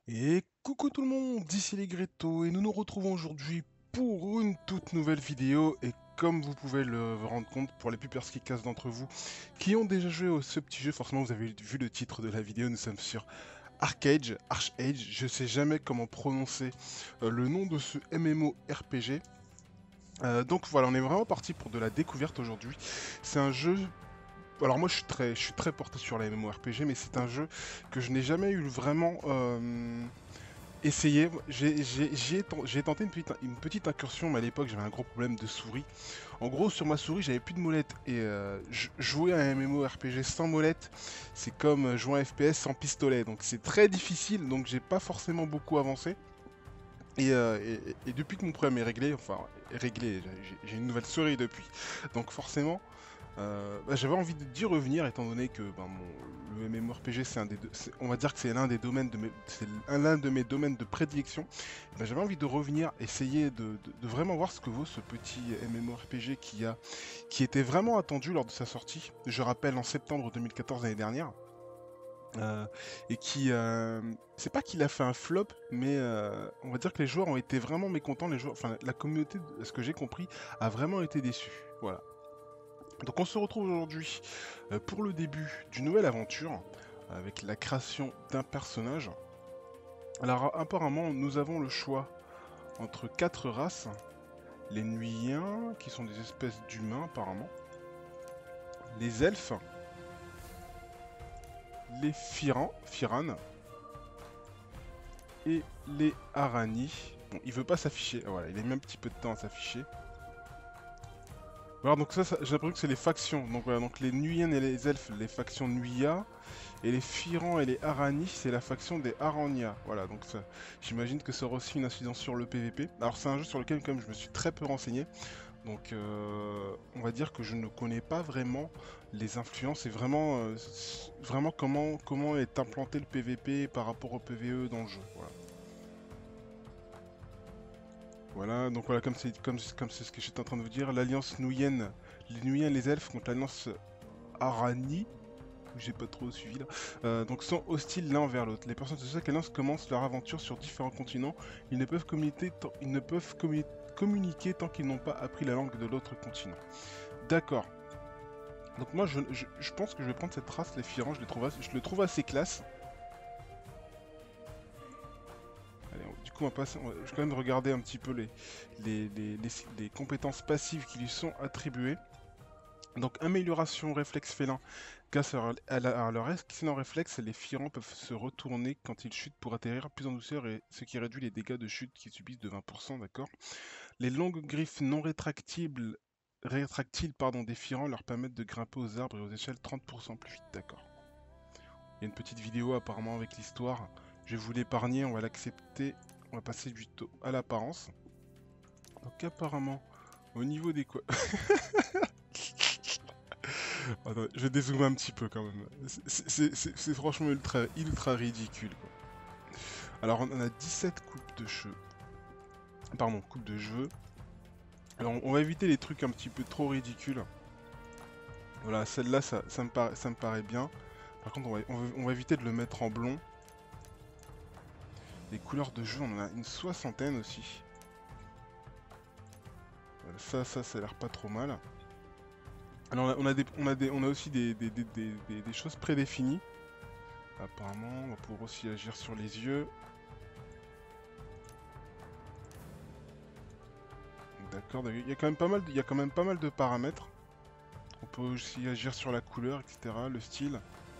Et coucou tout le monde, ici les Grétos et nous nous retrouvons aujourd'hui pour une toute nouvelle vidéo et comme vous pouvez le vous rendre compte pour les plus perspicaces d'entre vous qui ont déjà joué ce petit jeu, forcément vous avez vu le titre de la vidéo, nous sommes sur Arcade, je sais jamais comment prononcer le nom de ce MMORPG. Donc voilà, on est vraiment parti pour de la découverte aujourd'hui. C'est un jeu. Alors moi je suis très porté sur la MMORPG, mais c'est un jeu que je n'ai jamais eu vraiment essayé. J'ai tenté une petite incursion, mais à l'époque j'avais un gros problème de souris. En gros, sur ma souris, j'avais plus de molette. Et jouer à un MMORPG sans molette, c'est comme jouer à un FPS sans pistolet. Donc c'est très difficile, donc j'ai pas forcément beaucoup avancé. Et depuis que mon problème est réglé, enfin réglé, j'ai une nouvelle souris depuis. Donc forcément, j'avais envie d'y revenir étant donné que le MMORPG c'est on va dire que c'est l'un des domaines l'un de mes domaines de prédilection. J'avais envie de revenir, essayer de vraiment voir ce que vaut ce petit MMORPG qui était vraiment attendu lors de sa sortie. Je rappelle en septembre 2014 l'année dernière. Euh, et qui, c'est pas qu'il a fait un flop, mais on va dire que les joueurs ont été vraiment mécontents. Les joueurs, enfin la communauté, ce que j'ai compris, a vraiment été déçue. Voilà. Donc on se retrouve aujourd'hui pour le début d'une nouvelle aventure avec la création d'un personnage. Alors apparemment nous avons le choix entre quatre races. Les Nuiens, qui sont des espèces d'humains apparemment. Les elfes. Les Firanes. Et les Arani. Bon, il veut pas s'afficher. Ah, voilà, il a mis un petit peu de temps à s'afficher. Alors donc j'ai l'impression que c'est les factions. Donc voilà, donc les Nuiennes et les elfes, les factions Nuia. Et les Firans et les Arani, c'est la faction des Arania. Voilà, donc ça, j'imagine que ça aura aussi une incidence sur le PVP. Alors c'est un jeu sur lequel quand même je me suis très peu renseigné. Donc on va dire que je ne connais pas vraiment les influences et vraiment comment est implanté le PVP par rapport au PVE dans le jeu. Voilà. Voilà, donc voilà, comme c'est ce que j'étais en train de vous dire, l'alliance Nuienne, les Nuiens et les elfes contre l'alliance Arani, j'ai pas trop suivi là, donc sont hostiles l'un envers l'autre. Les personnes de chaque alliance commencent leur aventure sur différents continents. Ils ne peuvent communiquer tant qu'ils n'ont pas appris la langue de l'autre continent. D'accord. Donc moi je pense que je vais prendre cette race, les Firans, je le trouve assez classe. Allez, du coup je vais quand même regarder un petit peu les compétences passives qui lui sont attribuées. Donc amélioration réflexe félin. Grâce à leur excellent réflexe, les Firans peuvent se retourner quand ils chutent pour atterrir plus en douceur, et ce qui réduit les dégâts de chute qu'ils subissent de 20%, d'accord. Les longues griffes non rétractiles des Firans leur permettent de grimper aux arbres et aux échelles 30% plus vite, d'accord. Il y a une petite vidéo apparemment avec l'histoire. Je vais vous l'épargner, on va l'accepter. On va passer du tout à l'apparence. Donc apparemment, au niveau des quoi... Attends, je vais dézoomer un petit peu quand même. C'est franchement ultra ridicule, quoi. Alors on a 17 coupes de cheveux. Pardon, coupes de cheveux. Alors on va éviter les trucs un petit peu trop ridicules. Voilà, celle-là, ça me paraît bien. Par contre, on va éviter de le mettre en blond. Les couleurs de jeu, on en a une soixantaine aussi. Voilà, ça a l'air pas trop mal. Alors on a aussi des choses prédéfinies. Apparemment, on va pouvoir aussi agir sur les yeux. D'accord, il y a quand même pas mal de paramètres. On peut aussi agir sur la couleur, etc., le style.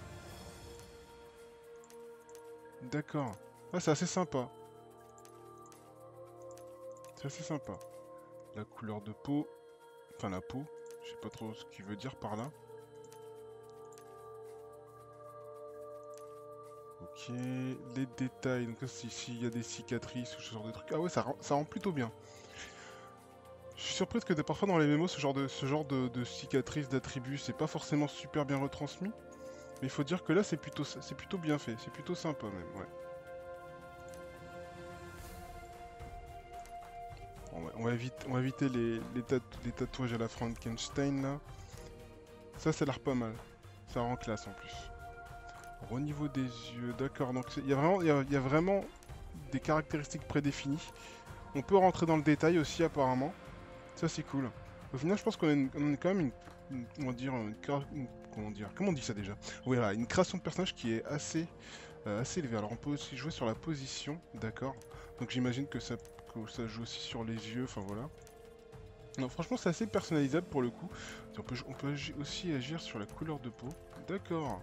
D'accord. Ah, c'est assez sympa. C'est assez sympa. La couleur de peau. Enfin, la peau. Je sais pas trop ce qu'il veut dire par là. Ok. Les détails. Donc, ici, il y a des cicatrices ou ce genre de trucs. Ah ouais, ça rend plutôt bien. Je suis surprise que parfois dans les mémos, ce genre de cicatrices, d'attributs, c'est pas forcément super bien retransmis. Mais il faut dire que là, c'est plutôt bien fait. C'est plutôt sympa même, ouais. On va éviter les tatouages à la Frankenstein là. Ça a l'air pas mal. Ça rend classe en plus. Alors, au niveau des yeux, d'accord. Donc il y a vraiment des caractéristiques prédéfinies. On peut rentrer dans le détail aussi apparemment. Ça c'est cool. Au final je pense qu'on a quand même on va dire, comment on dit ça déjà? Voilà, une création de personnage qui est assez élevée. Alors on peut aussi jouer sur la position, d'accord. Donc j'imagine que ça joue aussi sur les yeux, enfin voilà. Non, franchement c'est assez personnalisable pour le coup. On peut aussi agir sur la couleur de peau. D'accord.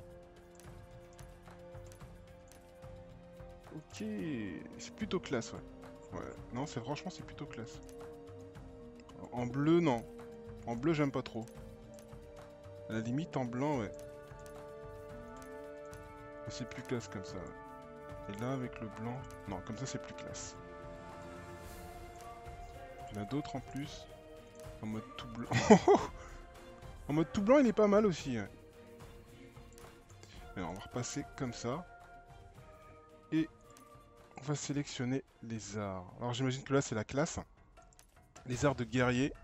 Ok, c'est plutôt classe, ouais. Ouais, non, franchement c'est plutôt classe. En bleu, non. En bleu, j'aime pas trop. À la limite, en blanc, ouais. Mais c'est plus classe comme ça. Ouais. Et là, avec le blanc... Non, comme ça, c'est plus classe. Il y en a d'autres en plus. En mode tout blanc. En mode tout blanc, il est pas mal aussi. Ouais. Alors, on va repasser comme ça. Et on va sélectionner les arts. Alors, j'imagine que là, c'est la classe. Les arts de guerrier.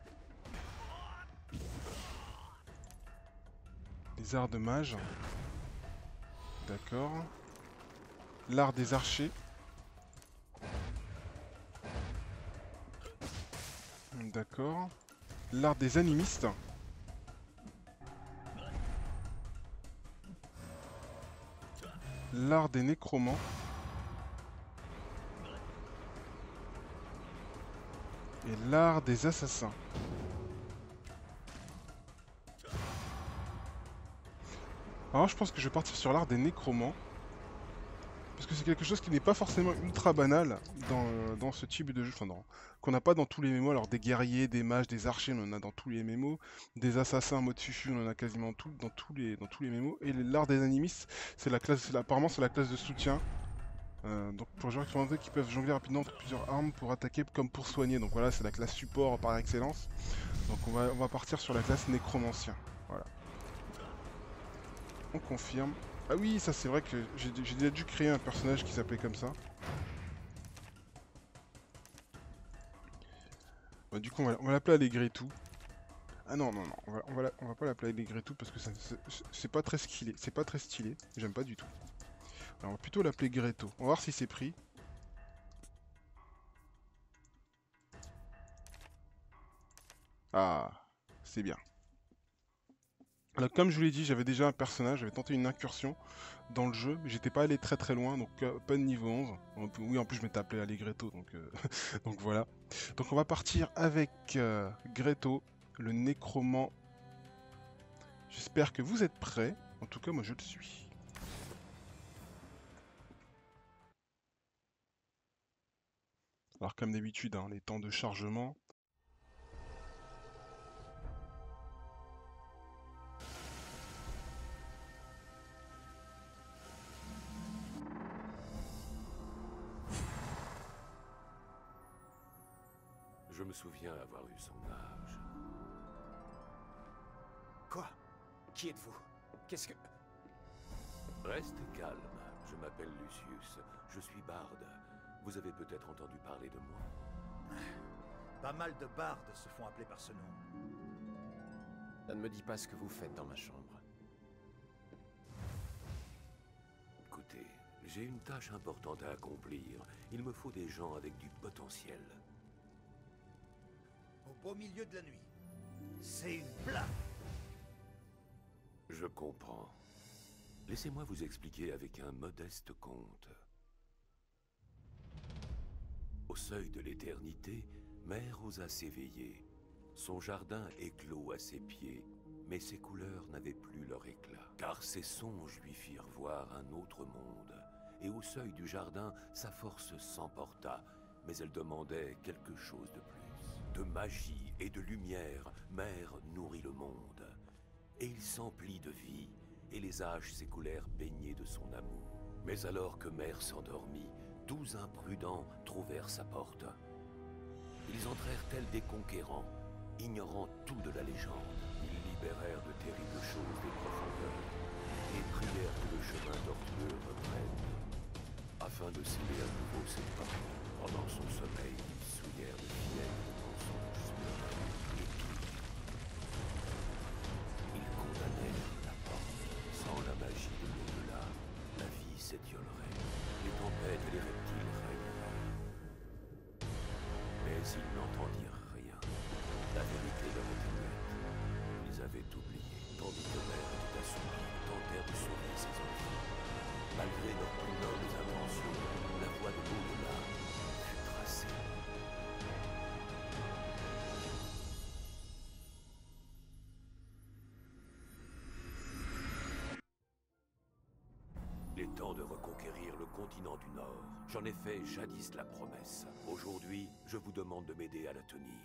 Les arts de mage. D'accord. L'art des archers. D'accord. L'art des animistes. L'art des nécromants. Et l'art des assassins. Alors je pense que je vais partir sur l'art des nécromants. Parce que c'est quelque chose qui n'est pas forcément ultra banal dans ce type de jeu. Enfin, qu'on n'a pas dans tous les MMO. Alors des guerriers, des mages, des archers, on en a dans tous les MMO. Des assassins en mode fufu, on en a quasiment dans tous les MMO. Et l'art des animistes, c'est la classe, apparemment c'est la classe de soutien. Donc pour les joueurs qui peuvent jongler rapidement entre plusieurs armes pour attaquer comme pour soigner. Donc voilà, c'est la classe support par excellence. Donc on va partir sur la classe nécromancien. Voilà. On confirme. Ah oui, ça c'est vrai que j'ai déjà dû créer un personnage qui s'appelait comme ça. Bah, du coup, on va l'appeler Allegretto. Ah non, non, non, on va pas l'appeler Allegretto parce que c'est pas très stylé. C'est pas très stylé. J'aime pas du tout. Alors, on va plutôt l'appeler Gretto. On va voir si c'est pris. Ah, c'est bien. Alors, comme je vous l'ai dit, j'avais déjà un personnage, j'avais tenté une incursion dans le jeu, mais j'étais pas allé très très loin, donc pas de niveau 11. Oui, en plus je m'étais appelé Allegretto, donc, donc voilà. Donc on va partir avec Gretto, le nécromant. J'espère que vous êtes prêts. En tout cas, moi je le suis. Alors comme d'habitude, hein, les temps de chargement. Je me souviens avoir eu son âge. Quoi? Qui êtes-vous? Qu'est-ce que... Restez calme, je m'appelle Lucius, je suis barde. Vous avez peut-être entendu parler de moi. Pas mal de bardes se font appeler par ce nom. Ça ne me dit pas ce que vous faites dans ma chambre. Écoutez, j'ai une tâche importante à accomplir. Il me faut des gens avec du potentiel. Au beau milieu de la nuit. C'est une blague. Je comprends. Laissez-moi vous expliquer avec un modeste conte. Au seuil de l'éternité, Mère osa s'éveiller. Son jardin éclos à ses pieds, mais ses couleurs n'avaient plus leur éclat. Car ses songes lui firent voir un autre monde. Et au seuil du jardin, sa force s'emporta, mais elle demandait quelque chose de plus. De magie et de lumière, Mère nourrit le monde. Et il s'emplit de vie, et les âges s'écoulèrent baignés de son amour. Mais alors que Mère s'endormit, 12 imprudents trouvèrent sa porte. Ils entrèrent tels des conquérants, ignorant tout de la légende. Ils libérèrent de terribles choses des profondeurs, et prièrent que le chemin tortueux reprenne. Afin de sceller à nouveau ses pas, pendant son sommeil, ils souillèrent de fiel de mensonges sur le rêve et tout. Ils condamnèrent la porte. Sans la magie de l'au-delà, la vie s'étiolerait. Les tempêtes et les reptiles régneraient. S'ils n'entendirent rien, la vérité leur était muette. Ils avaient oublié, tandis que mère était assourdie, tentèrent de sauver ses enfants. Malgré leurs plus nobles intentions, la voie de l'au-delà fut tracée. Il est temps de reconquérir le continent du Nord. J'en ai fait jadis la promesse. Aujourd'hui, je vous demande de m'aider à la tenir.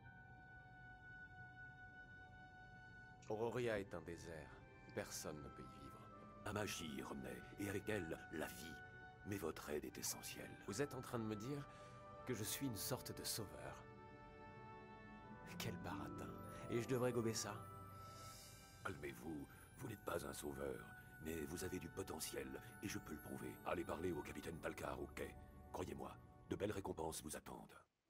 Auroria est un désert. Personne ne peut y vivre. La magie y renaît, et avec elle, la vie. Mais votre aide est essentielle. Vous êtes en train de me dire que je suis une sorte de sauveur. Quel baratin. Et je devrais gober ça? Calmez-vous, vous n'êtes pas un sauveur, mais vous avez du potentiel, et je peux le prouver. Allez parler au capitaine Talcar au quai. Croyez-moi, de belles récompenses vous attendent.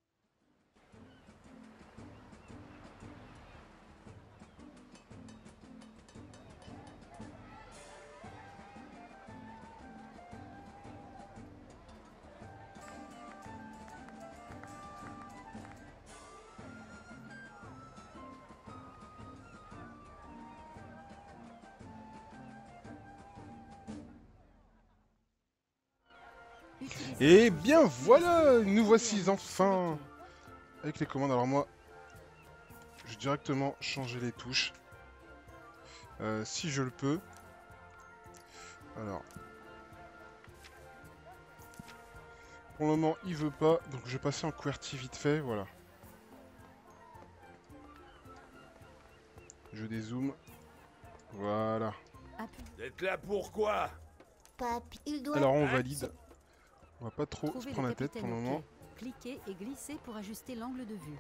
Et bien voilà, nous voici enfin avec les commandes. Alors moi, je vais directement changer les touches. Si je le peux. Alors. Pour le moment, il veut pas, donc je vais passer en QWERTY vite fait, voilà. Je dézoome. Voilà. Vous êtes là pourquoi? Papy, il doit... Alors on valide. On va pas trop se Trouvez prendre le la tête pour le capitaine au moment. quai. Cliquez et glissez pour ajuster l'angle de vue.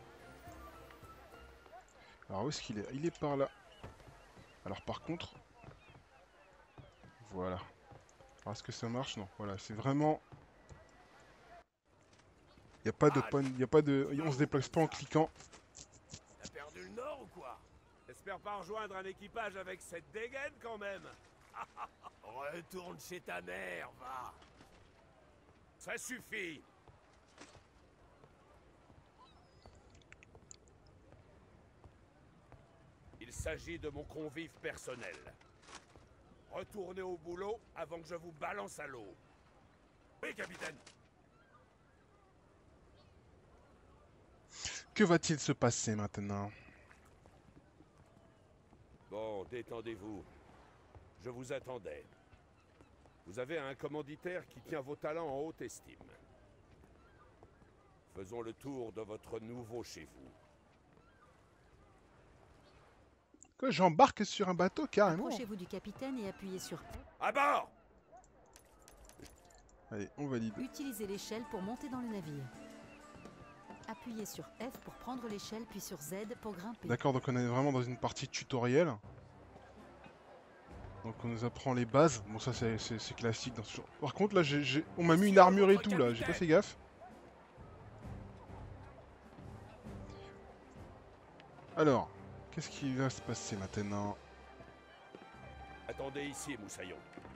Alors où est-ce qu'il est? Il est par là. Alors par contre... Voilà. Alors est-ce que ça marche? Non. Voilà, c'est vraiment... Il n'y a pas de point... Il y a pas de... On se déplace pas en cliquant. T'as perdu le nord ou quoi? J'espère pas rejoindre un équipage avec cette dégaine quand même. Retourne chez ta mère, va. Ça suffit. Il s'agit de mon convive personnel. Retournez au boulot avant que je vous balance à l'eau. Oui, capitaine. Que va-t-il se passer maintenant? Bon, détendez-vous. Je vous attendais. Vous avez un commanditaire qui tient vos talents en haute estime. Faisons le tour de votre nouveau chez vous. Que j'embarque sur un bateau carrément. Approchez-vous du capitaine et appuyez sur F. À bord! Allez, on valide. Utilisez l'échelle pour monter dans le navire. Appuyez sur F pour prendre l'échelle, puis sur Z pour grimper. D'accord, donc on est vraiment dans une partie tutoriel. Donc on nous apprend les bases. Bon ça c'est classique dans ce genre. Par contre là on m'a mis une armure et tout là, j'ai pas fait gaffe. Alors, qu'est-ce qui va se passer maintenant? Attendez ici, Moussaillon.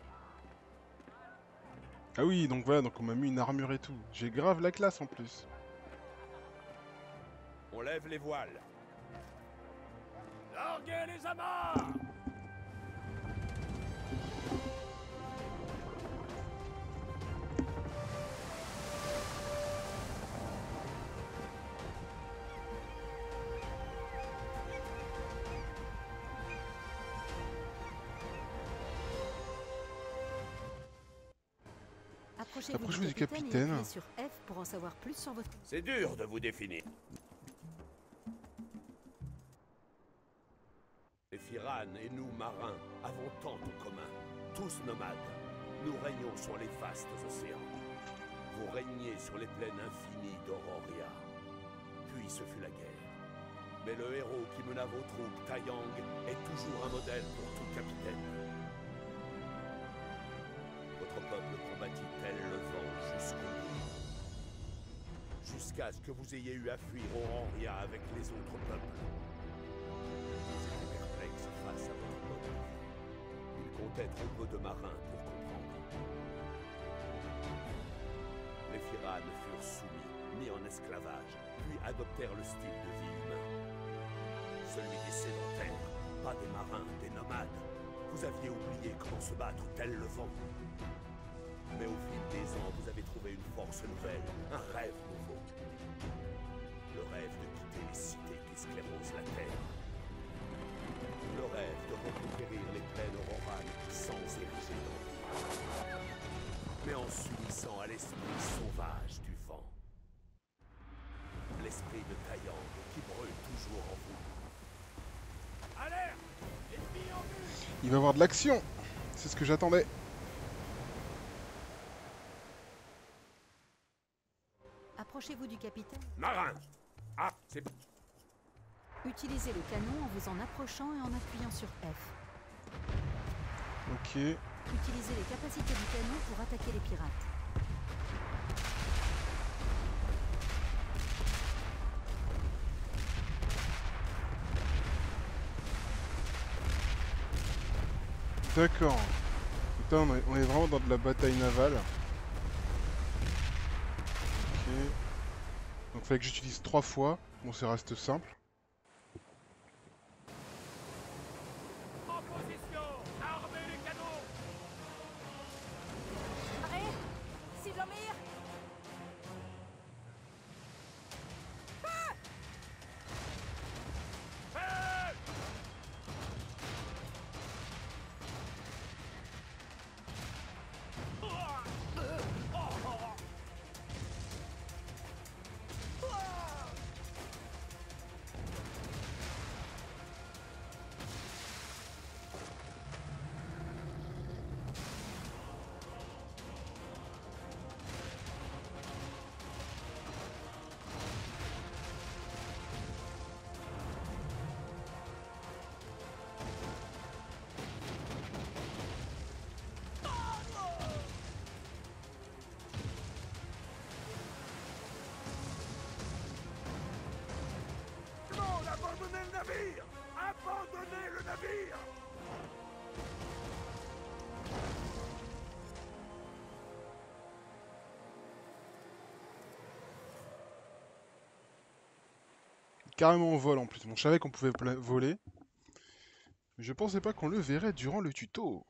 Ah oui, donc voilà, donc on m'a mis une armure et tout. J'ai grave la classe en plus. On lève les voiles. Larguez les amarres! Approchez-vous du capitaine et appuyez sur F pour en savoir plus sur votre... C'est dur de vous définir. Les Firanes et nous, marins, avons tant en commun. Tous nomades, nous régnons sur les vastes océans. Vous régnez sur les plaines infinies d'Auroria. Puis ce fut la guerre. Mais le héros qui mena vos troupes, Taiyang, est toujours un modèle pour tout capitaine. Votre peuple combattit tel le vent jusqu'au bout. Jusqu'à ce que vous ayez eu à fuir Auroria avec les autres peuples. Vous étiez perplexe face à votre peuple. Il comptait trop peu de marins pour comprendre. Les Firanes furent soumis, mis en esclavage, adoptèrent le style de vie humain. Celui des sédentaires, pas des marins, des nomades. Vous aviez oublié comment se battre tel le vent. Mais au fil des ans, vous avez trouvé une force nouvelle, un rêve nouveau. Le rêve de quitter les cités qui sclérosent la terre. Le rêve de reconquérir les plaines aurorales sans ériger d'empire. Mais en s'unissant à l'esprit sauvage du vent. L'esprit de Taiyang qui brûle toujours en vous. Alerte! Ennemi en vue! Il va y avoir de l'action. C'est ce que j'attendais. Approchez-vous du capitaine. Marin! Ah, c'est bon. Utilisez le canon en vous en approchant et en appuyant sur F. Ok. Utilisez les capacités du canon pour attaquer les pirates. D'accord. Putain, on est vraiment dans de la bataille navale. Ok. Donc fallait que j'utilise 3 fois. Bon, ça reste simple. En position! Armez les canons! Arrête! Cible en mire! Abandonnez le navire! Abandonnez le navire! Carrément en vol en plus. Bon, je savais qu'on pouvait voler. Mais je pensais pas qu'on le verrait durant le tuto.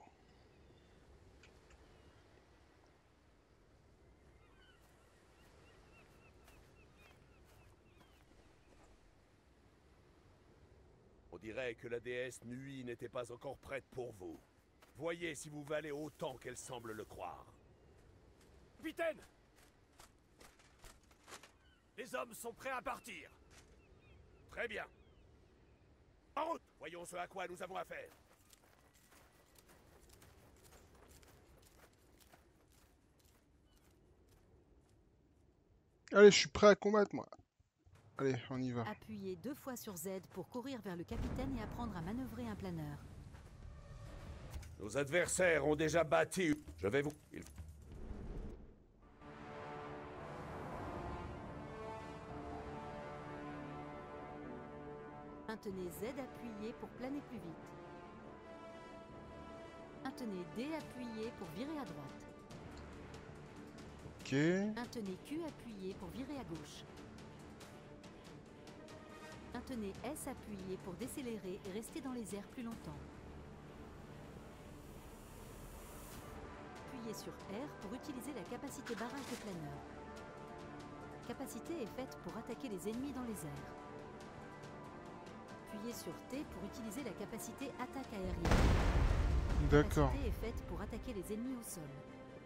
On dirait que la déesse Nui n'était pas encore prête pour vous. Voyez si vous valez autant qu'elle semble le croire. Capitaine! Les hommes sont prêts à partir. Très bien. En route! Voyons ce à quoi nous avons affaire. Allez, je suis prêt à combattre, moi. Allez, on y va. Appuyez 2 fois sur Z pour courir vers le capitaine et apprendre à manœuvrer un planeur. Nos adversaires ont déjà bâti... Je vais vous... Maintenez Z appuyé pour planer plus vite. Maintenez D appuyé pour virer à droite. Ok. Maintenez Q appuyé pour virer à gauche. Maintenez S appuyé pour décélérer et rester dans les airs plus longtemps. Appuyez sur R pour utiliser la capacité barrage de planeur. Capacité est faite pour attaquer les ennemis dans les airs. Appuyez sur T pour utiliser la capacité attaque aérienne. D'accord. La capacité est faite pour attaquer les ennemis au sol.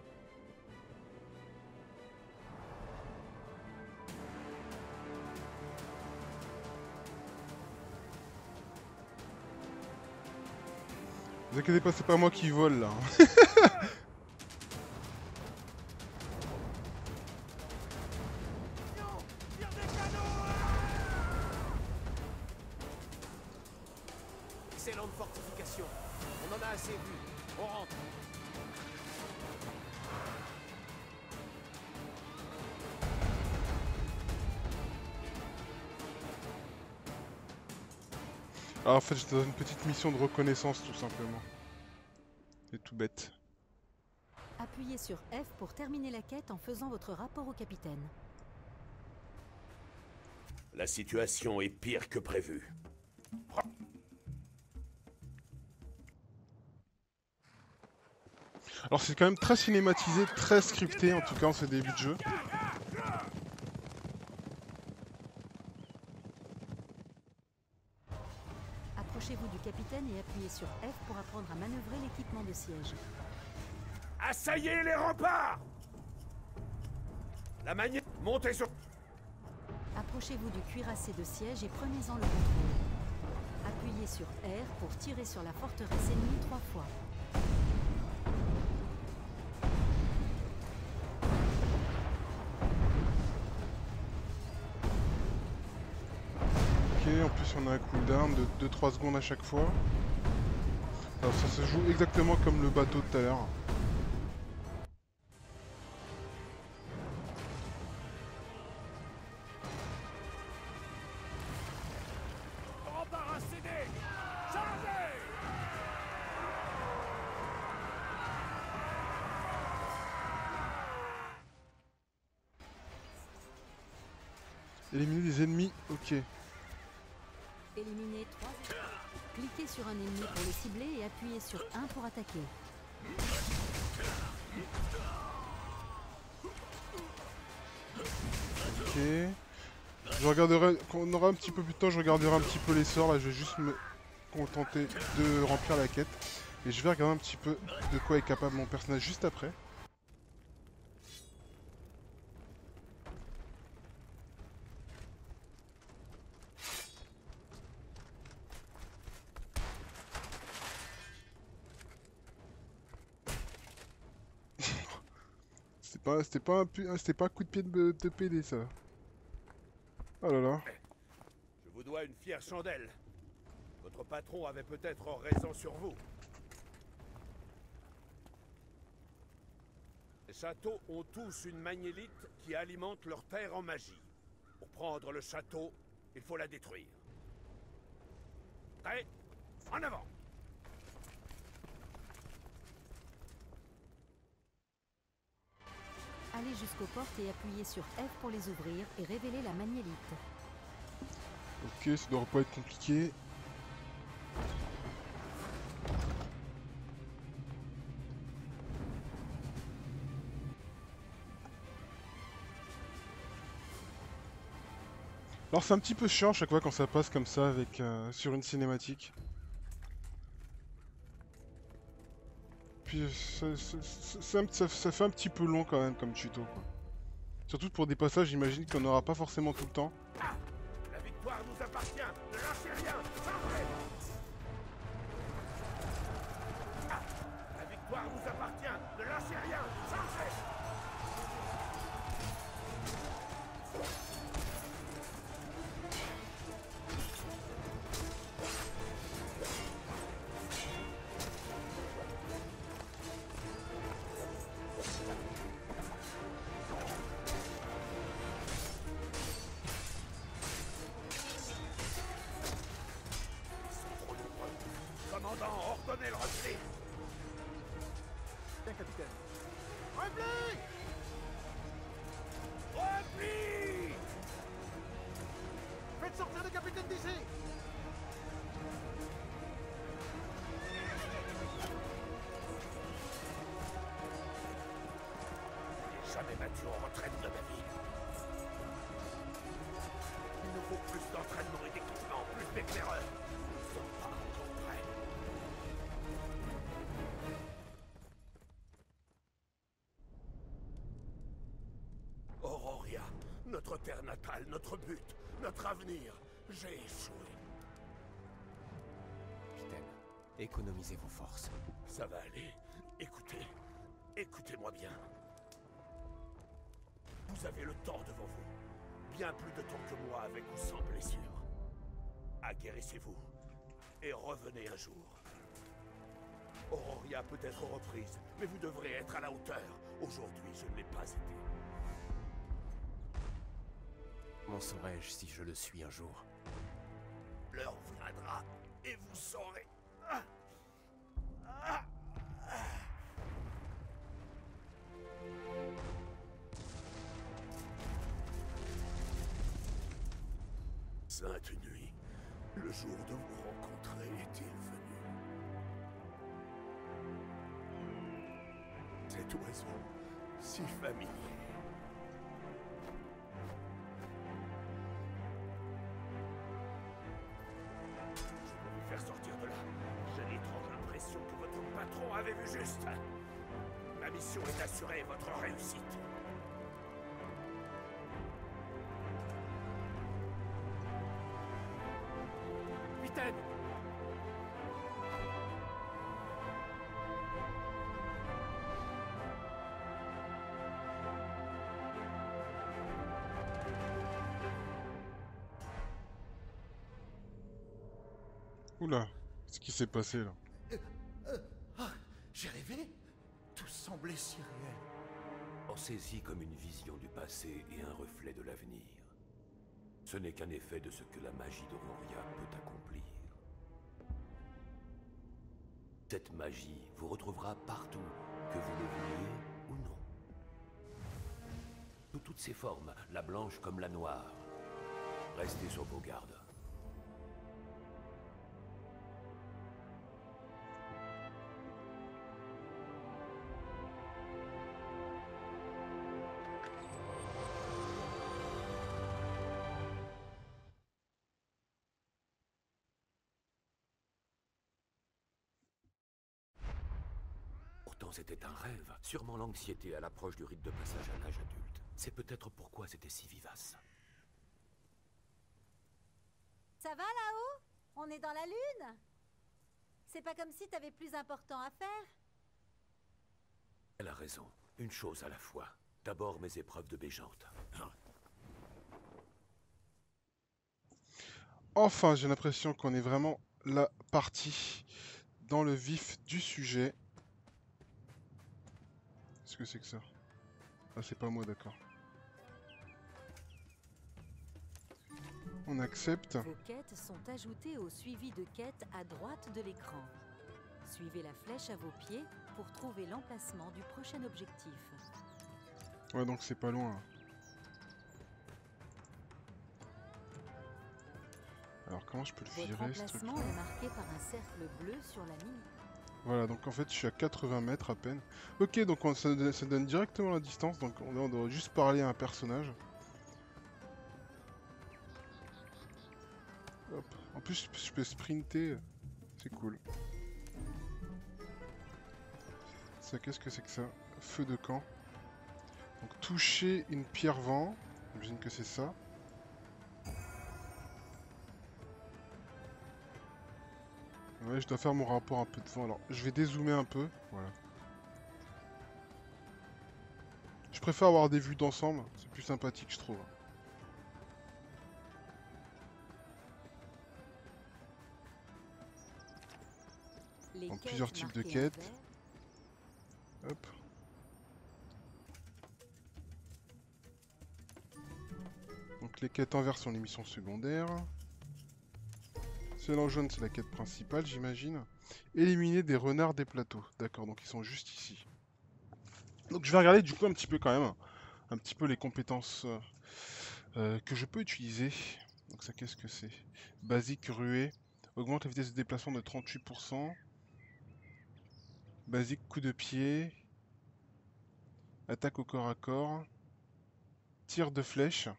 Vous inquiétez pas, c'est pas moi qui vole là. Excellente fortification. On en a assez vu. On rentre. Alors en fait, j'étais dans une petite mission de reconnaissance tout simplement. C'est tout bête. Appuyez sur F pour terminer la quête en faisant votre rapport au capitaine. La situation est pire que prévu. Alors c'est quand même très cinématisé, très scripté en tout cas en ce début de jeu. Approchez-vous du capitaine et appuyez sur F pour apprendre à manœuvrer l'équipement de siège. Assaillez les remparts! La manière... Montez sur... Approchez-vous du cuirassé de siège et prenez-en le contrôle. Appuyez sur R pour tirer sur la forteresse ennemie 3 fois. Ok, en plus on a un cooldown de 2-3 secondes à chaque fois. Alors ça se joue exactement comme le bateau de tout à l'heure. Éliminer des ennemis, ok. Éliminez 3 ennemis. Cliquez sur un ennemi pour le cibler et appuyez sur 1 pour attaquer. Ok. Je regarderai, quand on aura un petit peu plus de temps, je regarderai un petit peu les sorts. Là, je vais juste me contenter de remplir la quête. Et je vais regarder un petit peu de quoi est capable mon personnage juste après. C'était pas un coup de pied de PD ça. Oh là là. Je vous dois une fière chandelle. Votre patron avait peut-être raison sur vous. Les châteaux ont tous une magnélite qui alimente leur terre en magie. Pour prendre le château, il faut la détruire. Prêt? En avant! Allez jusqu'aux portes et appuyez sur F pour les ouvrir et révéler la magnélite. Ok, ça devrait pas être compliqué. Alors c'est un petit peu chiant chaque fois quand ça passe comme ça avec sur une cinématique. Puis ça fait un petit peu long quand même comme tuto quoi. Surtout pour des passages j'imagine qu'on n'aura pas forcément tout le temps. La victoire nous appartient. Ne lâchez rien. Centrez. La victoire nous appartient. Ne lâchez rien. Centrez. Commandant, ordonnez le repli. Bien, capitaine. Repli! Repli! Faites sortir le capitaine d'ici! Je n'ai jamais battu en retraite de ma vie. Il nous faut plus d'entraînement et d'équipement, plus d'éclaireurs. Nous ne sommes pas encore prêts. Auroria, notre terre natale, notre but, notre avenir. J'ai échoué. Capitaine, économisez vos forces. Ça va aller. Écoutez. Écoutez-moi bien. Vous avez le temps devant vous. Bien plus de temps que moi avec ou sans blessure. Aguerrissez-vous. Et revenez un jour. Auroria peut être reprise, mais vous devrez être à la hauteur. Aujourd'hui, je ne l'ai pas été. M'en saurai-je si je le suis un jour? L'heure viendra et vous saurez. sainte nuit, le jour de vous rencontrer est-il venu? Cet oiseau, si familier. Je peux vous faire sortir de là. J'ai l'étrange impression que votre patron avait vu juste. Ma mission est d'assurer votre réussite. Capitaine! Oula, qu'est-ce qui s'est passé là? J'ai rêvé? Tout semblait si réel. Pensez-y comme une vision du passé et un reflet de l'avenir. Ce n'est qu'un effet de ce que la magie d'Auroria peut accomplir. Cette magie vous retrouvera partout, que vous le vouliez ou non. Sous toutes ses formes, la blanche comme la noire. Restez sur vos gardes. Pourtant, c'était un rêve. Sûrement l'anxiété à l'approche du rite de passage à l'âge adulte. C'est peut-être pourquoi c'était si vivace. Ça va là-haut? On est dans la lune? C'est pas comme si t'avais plus important à faire? Elle a raison. Une chose à la fois. D'abord mes épreuves de Bégente. Enfin, j'ai l'impression qu'on est vraiment là parti dans le vif du sujet. Qu'est-ce que c'est que ça? Ah, c'est pas moi, d'accord. On accepte. Vos quêtes sont ajoutées au suivi de quêtes à droite de l'écran. Suivez la flèche à vos pieds pour trouver l'emplacement du prochain objectif. Ouais, donc c'est pas loin. Alors comment je peux le Votre virer ce truc? emplacement est marqué par un cercle bleu sur la mini. Voilà, donc en fait je suis à 80 mètres à peine. Ok, donc ça donne directement la distance, donc on doit juste parler à un personnage. Hop. En plus je peux sprinter, c'est cool. Ça, qu'est-ce que c'est que ça? Feu de camp. Donc toucher une pierre vent, j'imagine que c'est ça. Ouais, je dois faire mon rapport un peu de vent. Alors, je vais dézoomer un peu. Voilà. Je préfère avoir des vues d'ensemble. C'est plus sympathique, je trouve. Les Donc, quêtes plusieurs types de marquées en quêtes. vert Hop. Donc, les quêtes en vert sont les missions secondaires. Celle en jaune, c'est la quête principale, j'imagine. Éliminer des renards des plateaux. D'accord, donc ils sont juste ici. Donc je vais regarder du coup un petit peu quand même, un petit peu les compétences que je peux utiliser. Donc ça, qu'est-ce que c'est? Basique ruée. Augmente la vitesse de déplacement de 38%. Basique coup de pied. Attaque au corps à corps. Tir de flèche.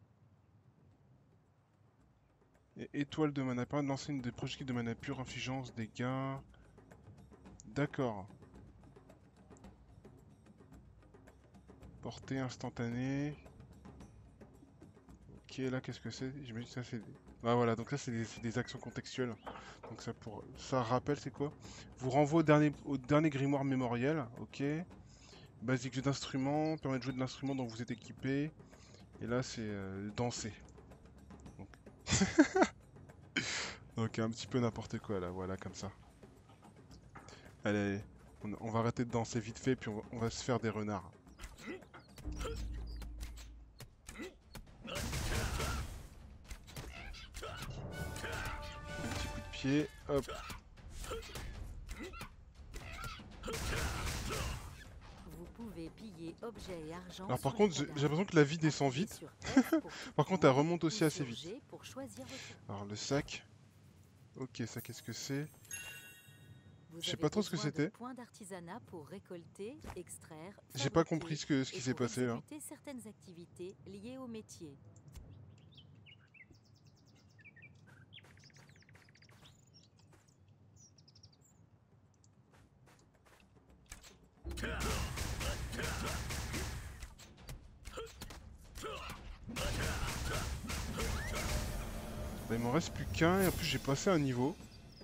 Et étoile de mana. Permet de lancer une des projectiles de mana pure, infligence, dégâts. D'accord. Portée instantanée. Ok, là qu'est-ce que c'est? J'imagine que ça c'est... Ah voilà, donc ça c'est des actions contextuelles. Donc ça rappelle, c'est quoi? Vous renvoie au dernier grimoire mémoriel. Ok. Basique jeu d'instrument. Permet de jouer de l'instrument dont vous êtes équipé. Et là c'est danser. Donc... donc un petit peu n'importe quoi là, voilà, comme ça. Allez, on va arrêter de danser vite fait, puis on va se faire des renards. Un petit coup de pied, hop. Vous pouvez piller objets et argent. Alors par sur contre, les j'ai cadavres. l'impression que la vie descend Appuyez vite. sur F pour Par contre, elle quitter remonte aussi ou assez sur vite. G pour choisir votre... Alors le sac. Ok, ça qu'est-ce que c'est? Vous Je sais avez pas trop ce que besoin de c'était. points d'artisanat pour récolter, extraire, J'ai pas fabriquer compris ce qui et s'est pour passé là. exécuter certaines activités liées au métier. Bah, il m'en reste plus qu'un et en plus j'ai passé un niveau.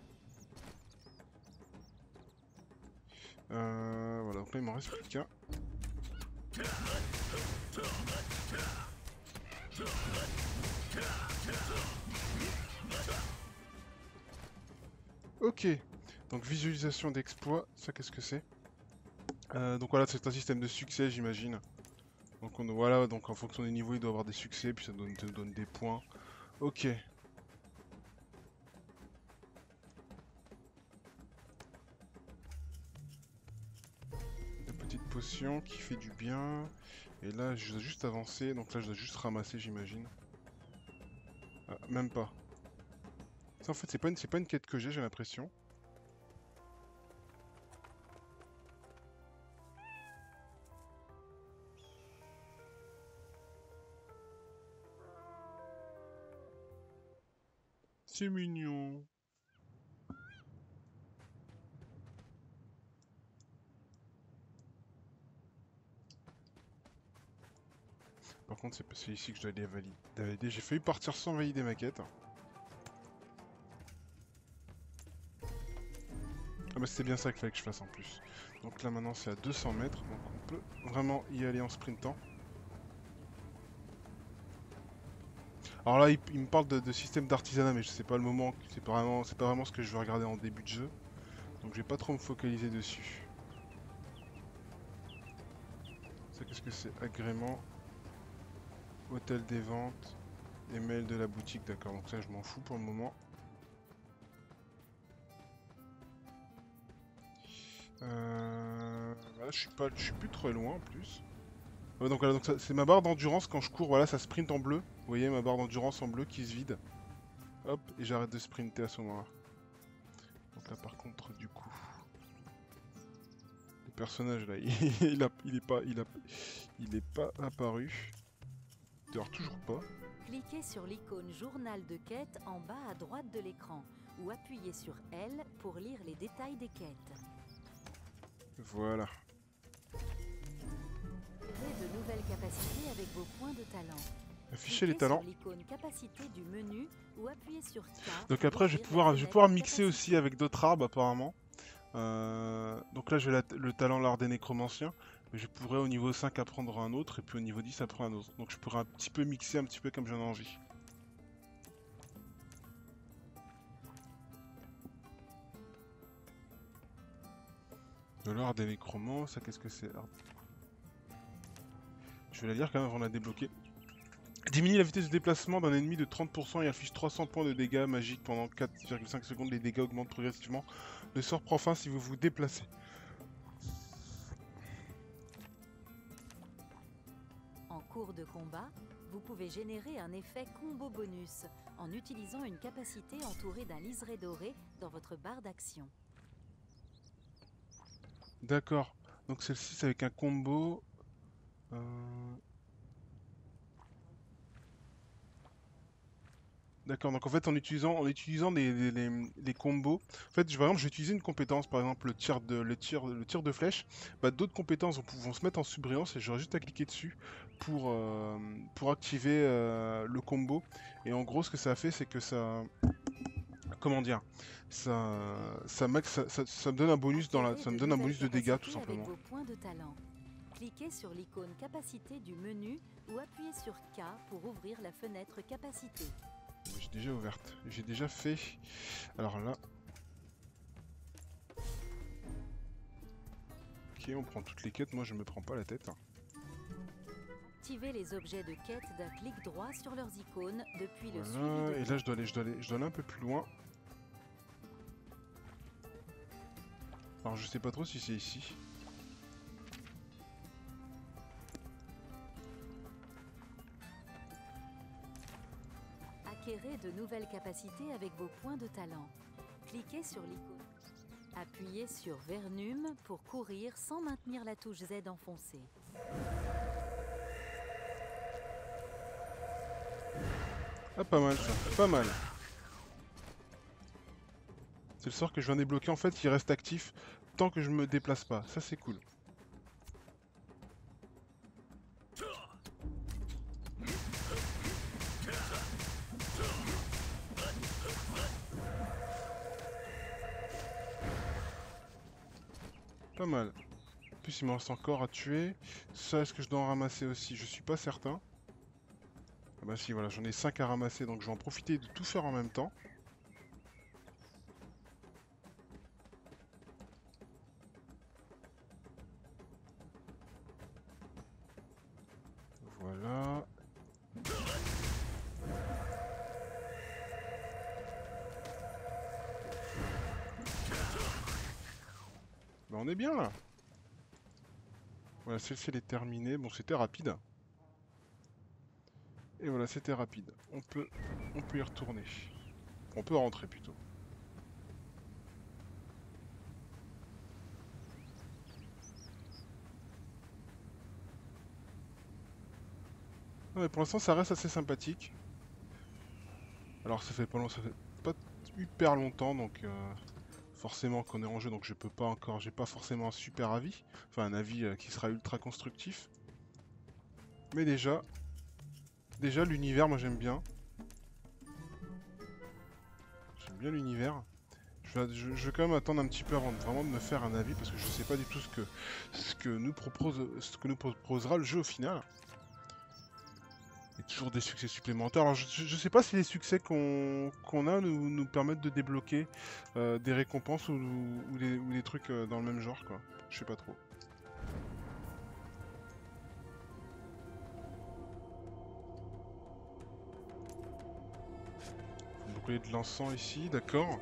Voilà, donc là il m'en reste plus qu'un. Ok, donc visualisation d'exploit, ça qu'est-ce que c'est? Donc voilà, c'est un système de succès j'imagine. Donc voilà, donc en fonction des niveaux il doit avoir des succès, puis ça te donne des points. Ok. Une petite potion qui fait du bien. Et là je dois juste avancer, donc là je dois juste ramasser j'imagine. Ah, même pas. Ça en fait c'est pas une quête que j'ai l'impression. C'est mignon. Par contre, c'est ici que je dois aller valider. J'ai failli partir sans valider ma quête. Ah bah c'était bien ça qu'il fallait que je fasse en plus. Donc là maintenant c'est à 200 mètres, donc on peut vraiment y aller en sprintant. Alors là il me parle de système d'artisanat, mais je sais pas le moment, c'est pas vraiment ce que je veux regarder en début de jeu. Donc je vais pas trop me focaliser dessus. Ça qu'est-ce que c'est? Agrément. Hôtel des ventes. Email de la boutique, d'accord, donc ça je m'en fous pour le moment. Voilà, je suis plus trop loin en plus. Ouais, donc voilà, donc c'est ma barre d'endurance quand je cours, voilà, ça sprint en bleu. Vous voyez ma barre d'endurance en bleu qui se vide. Hop, et j'arrête de sprinter à ce moment-là. Donc là par contre, du coup, le personnage là, il est pas apparu. D'ailleurs toujours pas. Cliquez sur l'icône journal de quête en bas à droite de l'écran ou appuyez sur L pour lire les détails des quêtes. Voilà. Créez de nouvelles capacités avec vos points de talent. Afficher les Cliquez talents. sur l'icône capacité du menu ou appuyez sur K. Donc pour après je vais ouvrir la pouvoir fenêtre mixer capacité. aussi avec d'autres arbres apparemment. Donc là j'ai le talent l'art des nécromanciens. Mais je pourrais au niveau 5 apprendre un autre et puis au niveau 10 apprendre un autre. Donc je pourrais un petit peu mixer un petit peu comme j'en ai envie. De l'art des nécromants, ça qu'est-ce que c'est? Je vais la lire quand même avant de la débloquer. Diminue la vitesse de déplacement d'un ennemi de 30% et affiche 300 points de dégâts magiques pendant 4,5 secondes. Les dégâts augmentent progressivement. Le sort prend fin si vous vous déplacez. En cours de combat, vous pouvez générer un effet combo bonus en utilisant une capacité entourée d'un liseré doré dans votre barre d'action. D'accord. Donc celle-ci c'est avec un combo. D'accord, donc en fait en utilisant les combos, en fait par exemple je vais utiliser une compétence, par exemple le tir de flèche, bah, d'autres compétences vont se mettre en subbrillance et j'aurai juste à cliquer dessus pour activer le combo. Et en gros ce que ça fait c'est que ça... Comment dire, ça me donne un bonus ça me donne un bonus de dégâts tout simplement. Avec vos points de talent. Cliquez sur l'icône capacité du menu ou appuyez sur K pour ouvrir la fenêtre capacité. J'ai déjà ouverte, j'ai déjà fait. Alors là. Ok, on prend toutes les quêtes, moi je me prends pas la tête. Activez les objets de quête d'un clic droit sur leurs icônes depuis le suivi Voilà, de et là je dois aller un peu plus loin. Alors je sais pas trop si c'est ici. acquérez de nouvelles capacités avec vos points de talent. Cliquez sur l'icône. Appuyez sur Vernum pour courir sans maintenir la touche Z enfoncée. Ah, pas mal ça, pas mal. C'est le sort que je viens de débloquer, en fait il reste actif tant que je me déplace pas, ça c'est cool. Pas mal. En plus il me reste encore à tuer. Ça, est-ce que je dois en ramasser aussi? Je suis pas certain. Ah bah si, voilà, j'en ai 5 à ramasser, donc je vais en profiter de tout faire en même temps. Voilà. Bah on est bien là. Voilà, celle-ci elle est terminée. Bon, c'était rapide. Et voilà, c'était rapide. On peut y retourner. On peut rentrer plutôt. Non, mais pour l'instant, ça reste assez sympathique. Alors, ça fait pas hyper longtemps, donc forcément qu'on est en jeu, donc je peux pas encore, j'ai pas forcément un super avis, enfin un avis qui sera ultra constructif. Mais déjà l'univers, moi j'aime bien. J'aime bien l'univers. Je vais quand même attendre un petit peu avant vraiment de me faire un avis parce que je sais pas du tout ce que nous proposera le jeu au final. Il y a toujours des succès supplémentaires. Alors je sais pas si les succès qu'on a nous permettent de débloquer des récompenses ou des trucs dans le même genre quoi. Je sais pas trop. Brûler de l'encens ici, d'accord.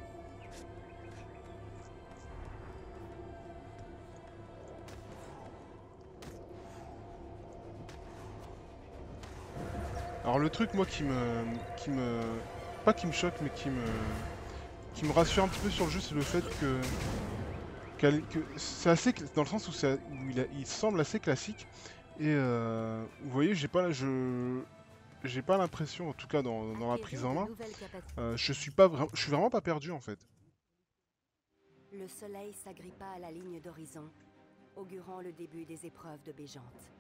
Alors le truc moi pas qui me choque mais qui me rassure un petit peu sur le jeu, c'est le fait que c'est assez dans le sens où, il semble assez classique et vous voyez j'ai pas l'impression en tout cas dans la prise en main, je suis vraiment pas perdu en fait. Le soleil s'agrippa à la ligne d'horizon, augurant le début des épreuves de Bégante.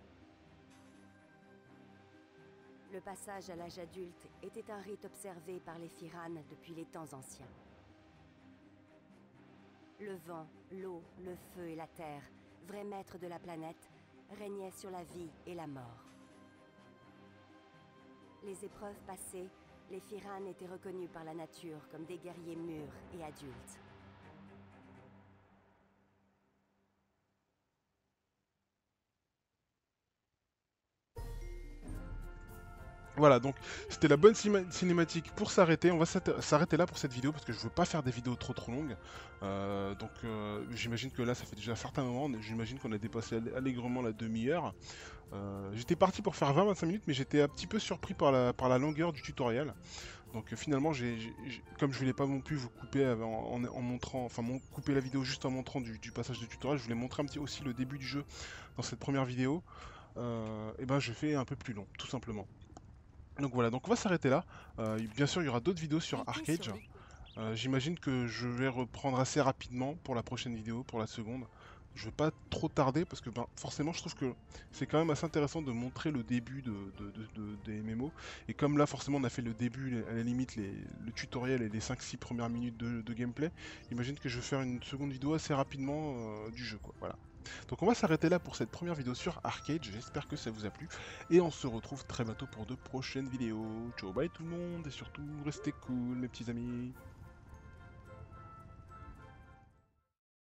Le passage à l'âge adulte était un rite observé par les Firanes depuis les temps anciens. Le vent, l'eau, le feu et la terre, vrais maîtres de la planète, régnaient sur la vie et la mort. Les épreuves passées, les Firanes étaient reconnus par la nature comme des guerriers mûrs et adultes. Voilà, donc c'était la bonne cinématique pour s'arrêter. On va s'arrêter là pour cette vidéo parce que je veux pas faire des vidéos trop longues. J'imagine que là ça fait déjà un certain moment, j'imagine qu'on a dépassé allègrement la demi-heure. J'étais parti pour faire 20-25 minutes mais j'étais un petit peu surpris par la longueur du tutoriel. Donc finalement, comme je voulais pas non plus vous couper en montrant, enfin couper la vidéo juste en montrant du passage de tutoriel, je voulais montrer un petit aussi le début du jeu dans cette première vidéo. Et ben je fais un peu plus long, tout simplement. Donc voilà, donc on va s'arrêter là. Bien sûr, il y aura d'autres vidéos sur Arcade. J'imagine que je vais reprendre assez rapidement pour la prochaine vidéo, pour la seconde. Je vais pas trop tarder parce que forcément je trouve que c'est quand même assez intéressant de montrer le début des MMO. Et comme là forcément on a fait le début, à la limite le tutoriel et les 5-6 premières minutes de gameplay, j'imagine que je vais faire une seconde vidéo assez rapidement du jeu quoi. Voilà. Donc on va s'arrêter là pour cette première vidéo sur Arcade, j'espère que ça vous a plu, et on se retrouve très bientôt pour de prochaines vidéos. Ciao, bye tout le monde, et surtout restez cool mes petits amis.